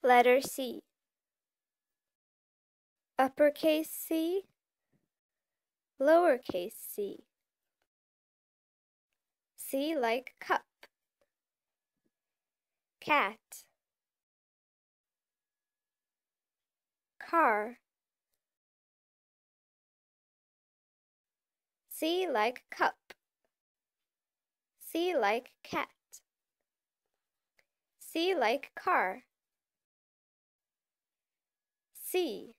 Letter C. Uppercase C, lowercase c. C like cup. Cat. Car. C like cup. C like cat. C like car. C.